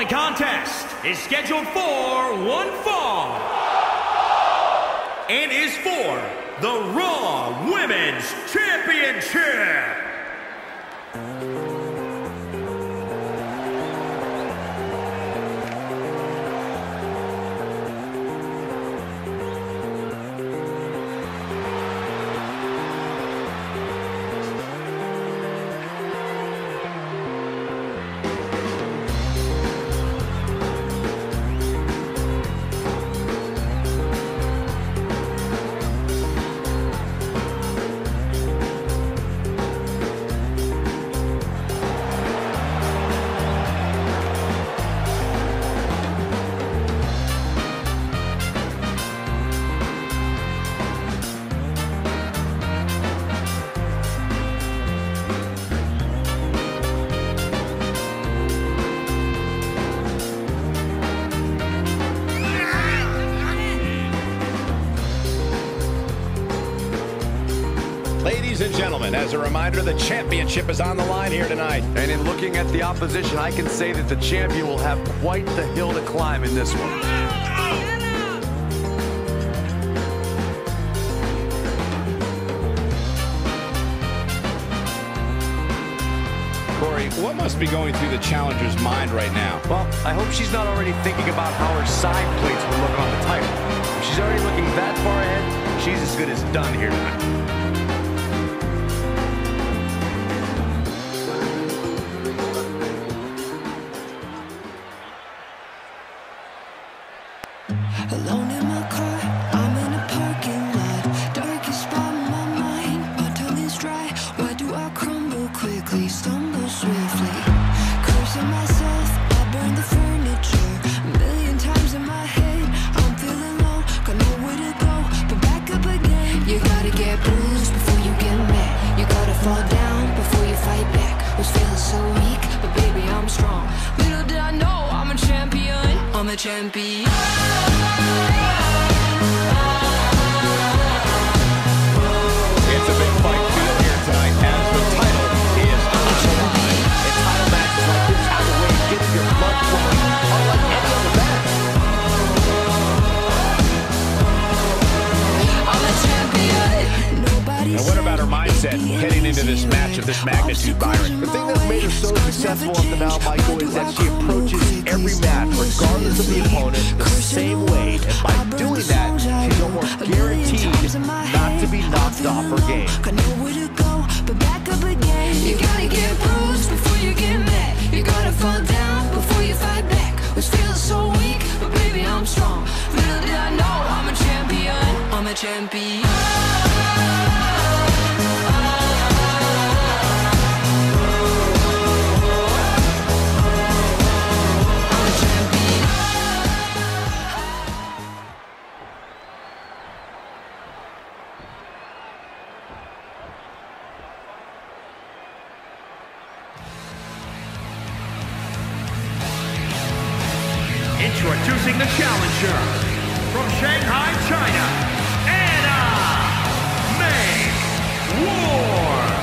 following contest is scheduled for one fall and is for the Raw Women's Championship. Ladies and gentlemen, as a reminder, the championship is on the line here tonight. And in looking at the opposition, I can say that the champion will have quite the hill to climb in this one. Corey, what must be going through the challenger's mind right now? Well, I hope she's not already thinking about how her side plates will look on the title. If she's already looking that far ahead, she's as good as done here tonight. Alone in my car, I'm in a parking lot. Darkest spot in my mind, my tongue is dry. Why do I crumble quickly, stumble swiftly? Cursing myself, I burn the furniture. A million times in my head, I'm feeling low. Got nowhere to go, but back up again. You gotta get bruised before you get mad. You gotta fall down before you fight back. Was feeling so weak, but baby I'm strong. Little did I know I'm a champion. I'm a champion. It's a big fight field here tonight as the title is on the line. And title matches like this have a way of getting your blood flowing, unlike any other match. I'm a champion. Nobody And what about her mindset heading into this match of this magnitude, Byron? The thing that's made her so successful up to now, Michael, is that she approaches every match, regardless of the opponent, the same way. And by doing that, she's almost guaranteed not to be knocked off her game. Got nowhere to go, but back up again. You gotta get bruised before you get mad. You gotta fall down before you fight back. Was feeling so weak, but baby I'm strong. Little did I know I'm a champion. I'm a champion. Introducing the challenger from Shanghai, China, Anna May Ward.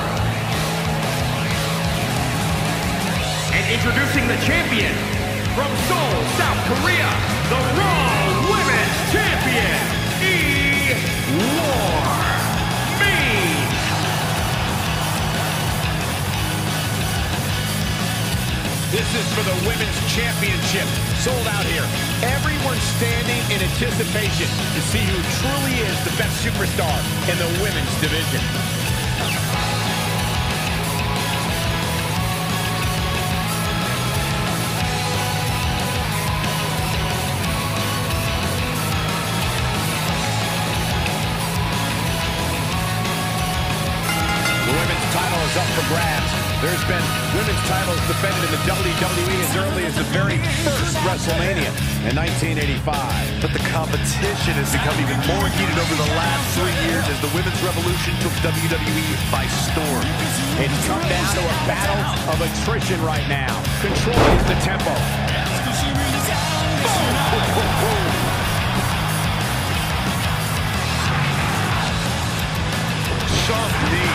And introducing the champion from Seoul, South Korea, the Raw Women's Champion, War. This is for the Women's Championship. Sold out here. Everyone's standing in anticipation to see who truly is the best superstar in the women's division. The women's title is up for grabs. There's been women's titles defended in the WWE as early as the very first WrestleMania in 1985. But the competition has become even more heated over the last 3 years as the women's revolution took WWE by storm. It's come down to a battle of attrition right now. Controlling the tempo. Sharp knee.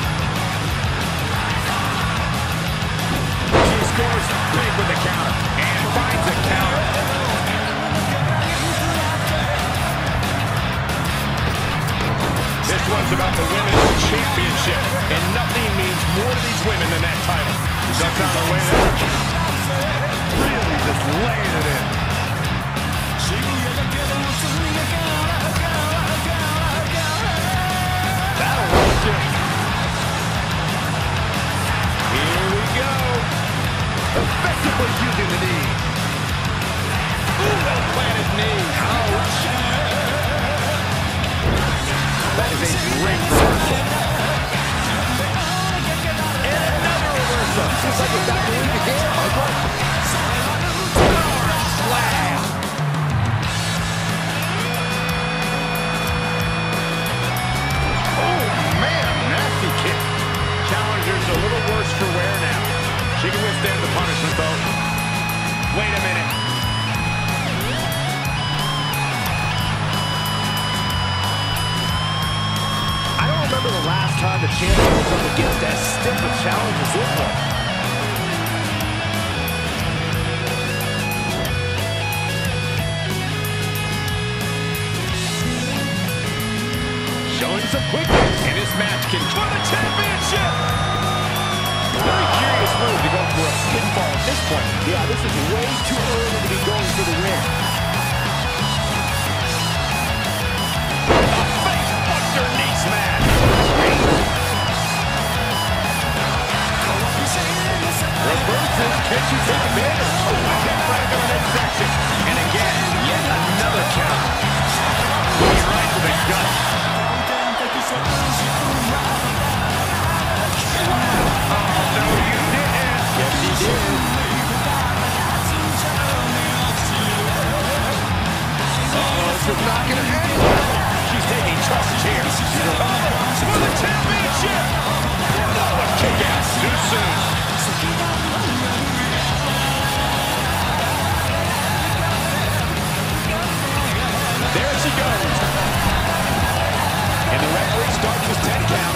She scores big with the counter. And Great reversal. And another reversal. Just like it's back to leave again, Michael. Slam. Oh, man, nasty kick. Challenger's a little worse for wear now. She can withstand the punishment, though. Wait a minute. I don't remember the last time the champion was up against as stiff a challenge as this one. Showing some quickness. And this match can for the championship. Very curious move to go for a pinfall at this point. Yeah, this is way too early to be going for the win. A face buster knee smash. Reverses. Can she take advantage? Kick right into the midsection. And again, yet another count. He's right to the gut. Oh, no, you didn't. Yes, he did. This is not going to end. She's taking charge here. For the championship. Oh, a kick out too soon. There she goes. And the referee starts his 10 count.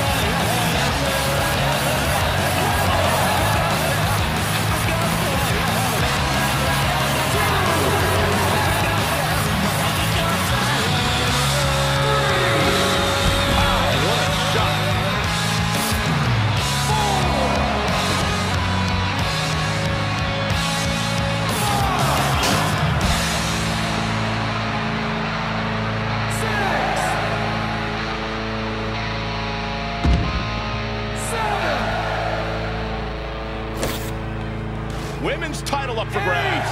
Women's title up for grabs.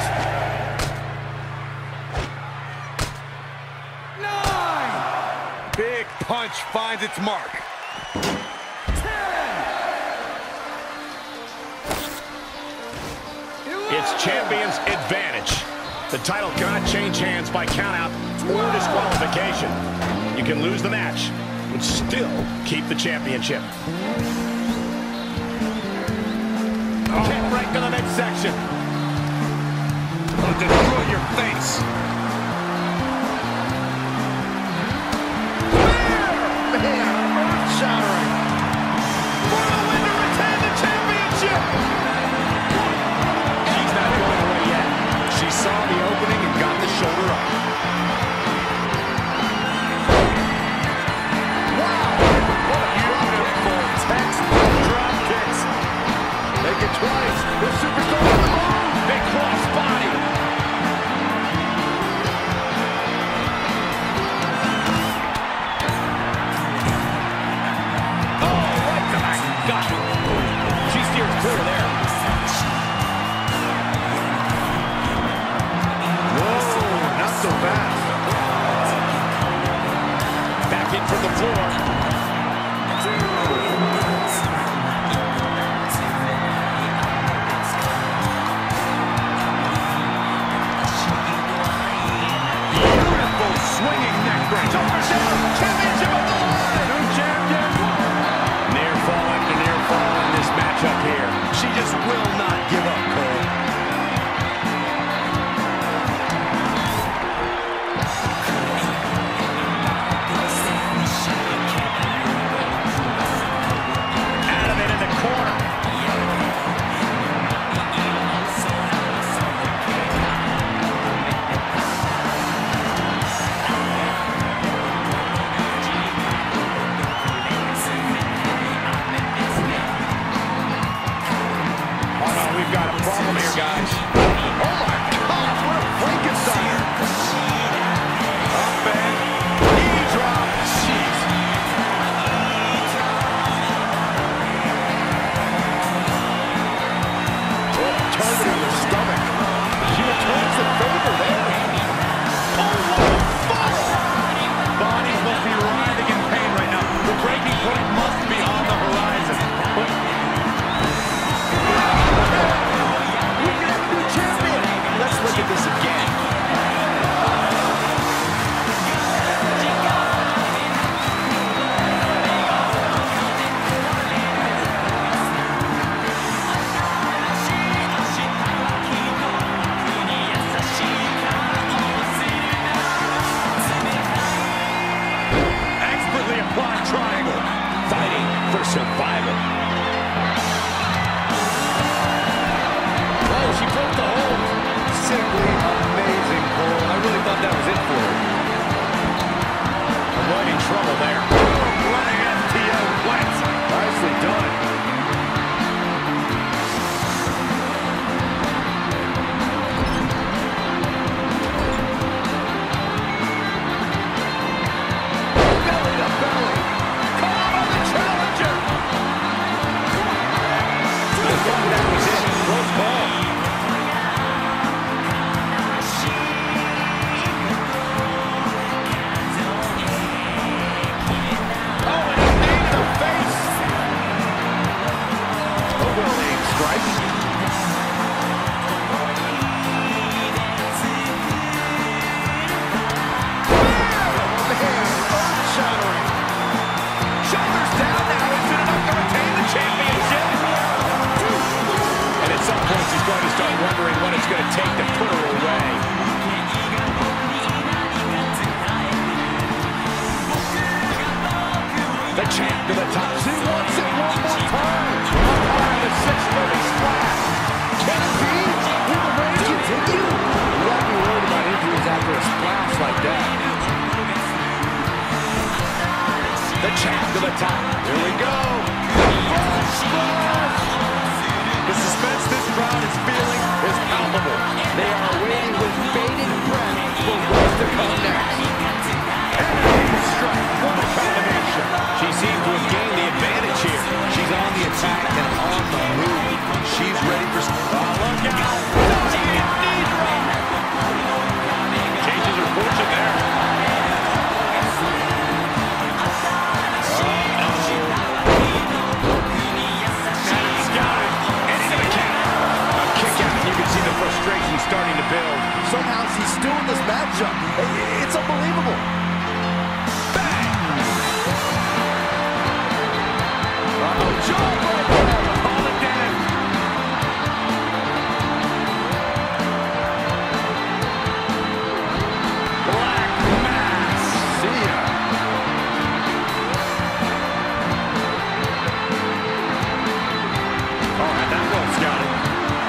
9. Big punch finds its mark. 10. It's champion's advantage. The title cannot change hands by countout or disqualification. You can lose the match, but still keep the championship. Kick right to the midsection. It'll destroy your face. Man, earth-shattering. For the win to retain the championship. She's not going away yet. She saw the opening and got the shoulder up. Wow. What a beautiful textbook drop kicks. Make it twice. The superstar on the move. Big cross body. Oh, right to the gut. She steers clear there. Whoa, not so fast. Back in from the floor. Swinging neck break. Championship on the line. New champion. Near fall after near fall in this matchup here. She just will not give up, Cole. Out of it in the corner. Simply amazing, Cole. I really thought that was it for her. Avoiding trouble there. Running FTO went. Nicely done. Belly to belly. Come on, the challenger. I thought that was it. Close ball. Wondering what it's going to take to put her away. The champ to the top. She wants it one more time. Up high, the 630 splash. Can it be? Will the reign continue? You gotta be worried about injuries after a splash like that. The champ to the top. Here we go. The suspense this crowd is feeling is palpable. They are waiting with bated breath for what's to come next. And strike. What a combination. She seems to have gained the advantage here. She's on the attack and on the move. She's ready for... Look out. Changes her fortune there. Frustration starting to build. Somehow she's still in this matchup. It's unbelievable. Bang! Jump right there. Call it dead. Black Mass. See ya. All right, that one's got it.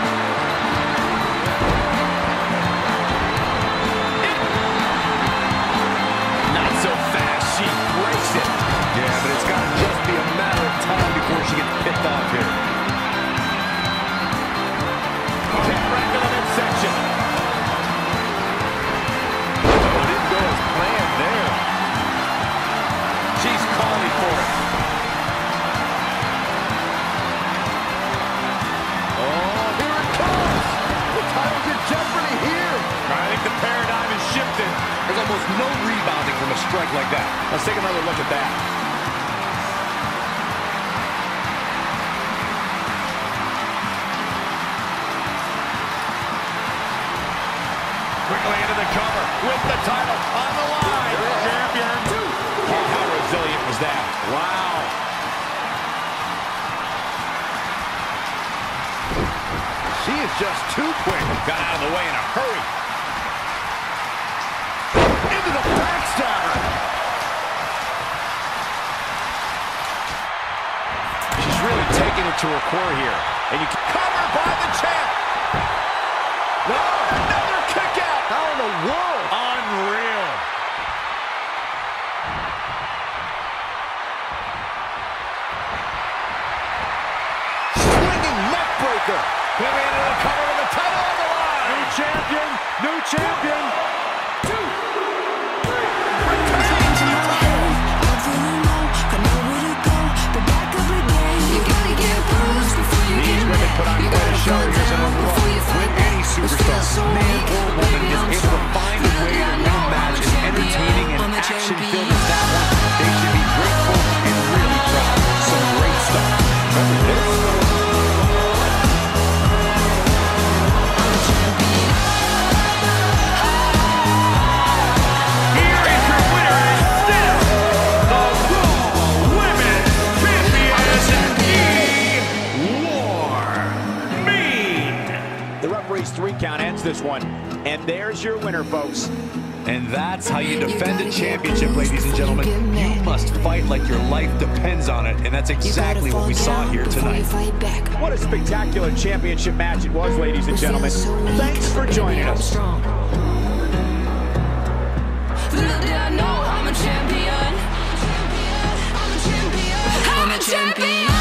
No rebounding from a strike like that. Let's take another look at that. Quickly into the cover with the title on the line. Champion. Oh, how resilient was that? Wow. She is just too quick. Got out of the way in a hurry. Into the backstabber. She's really taking it to her core here. And you can cover by the champ. No, another kick out. How in the world? Unreal. Swinging neck breaker. Moving into the cover with the title on the line. New champion. New champion. Put on quite a show. Here's another look. With any superstar, man or woman, is able to find a way to win a match as entertaining and action-filled as that one. They should be grateful and really proud. Some great stuff. Remember this? Here is your winner and still the Raw Women's Champion, The War Mean. The referee's 3 count ends this one. And there's your winner, folks. And that's how you defend a championship, ladies and gentlemen. You must fight like your life depends on it, and that's exactly what we saw here tonight. What a spectacular championship match it was, ladies and gentlemen. Thanks for joining us. Little did I know I'm a champion. I'm a champion.